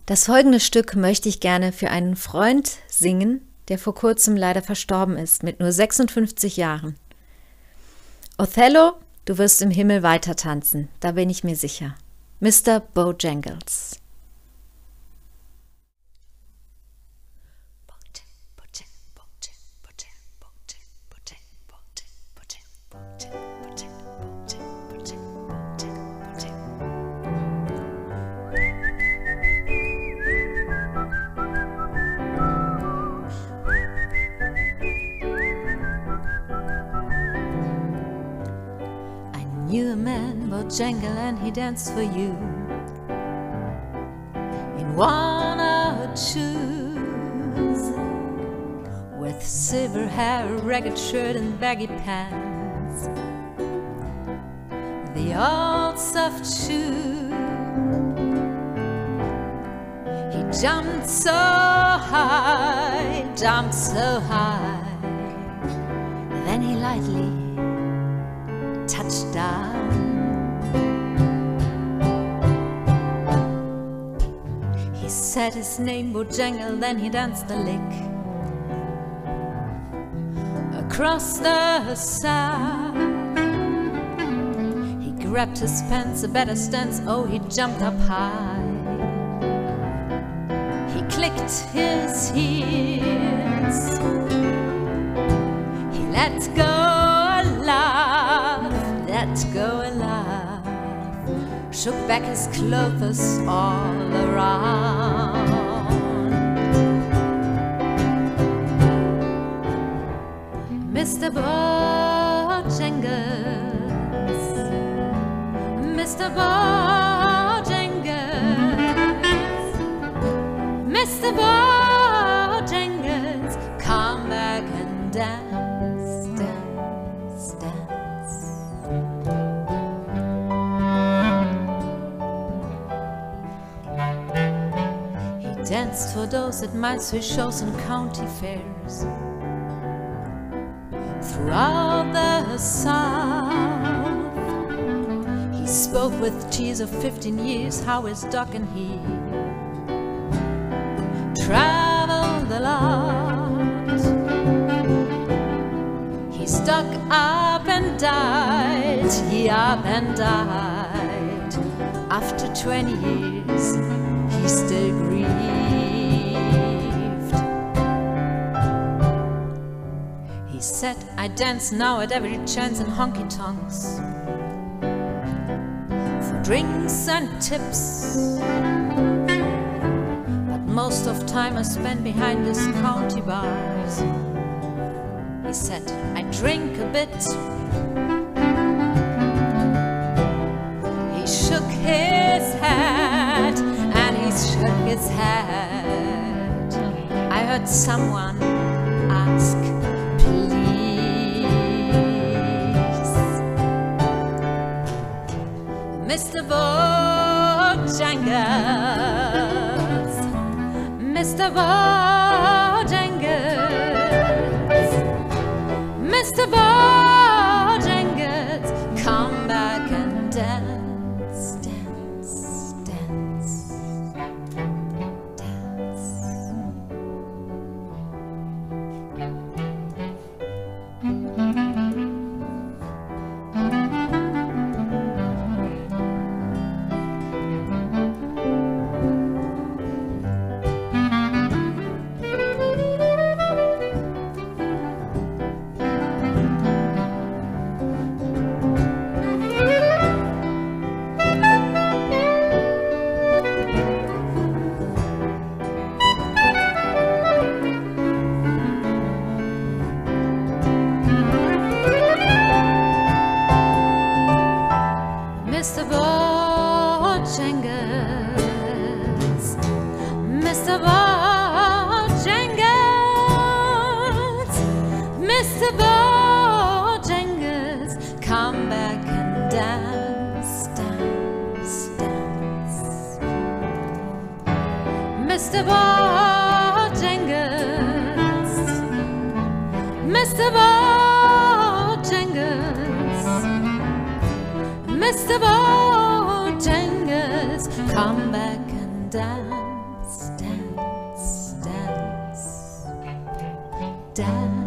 Das folgende Stück möchte ich gerne für einen Freund singen, der vor kurzem leider verstorben ist, mit nur 56 Jahren. Othello, du wirst im Himmel weiter tanzen, da bin ich mir sicher. Mr. Bojangles. Knew a man, Bojangle, and he danced for you in worn-out shoes, with silver hair, a ragged shirt, and baggy pants. The old soft shoe. He jumped so high, then he lightly touchdown. He said his name, Bojangle, then he danced the lick across the sand. He grabbed his pants, a better stance, oh, he jumped up high. He clicked his heels, he let go a laugh, let go a laugh, shook back his clothes all around. Mr. Bojangles, Mr. Bojangles, Mr. Bojangles, come back and dance, dance, dance. He danced for those at Minesfield shows and county fairs throughout the South. He spoke with tears of 15 years how his dog and he traveled a lot. He stuck up and died, he up and died. After 20 years, he still grieved. He said, I dance now at every chance in honky-tonks for drinks and tips, but most of time I spend behind these county bars. He said, I drink a bit. He shook his head, and he shook his head. I heard someone ask, Mr. Bojangles, Mr. Bojangles, Mr. Bojangles, come back and dance, dance, dance, dance. Mr. Bojangles, Mr. Bojangles, Mr. Bojangles, come back and dance, dance, dance. Mr. Bojangles, Mr. Bojangles, Mr. Bojangles, come back and dance. Dad.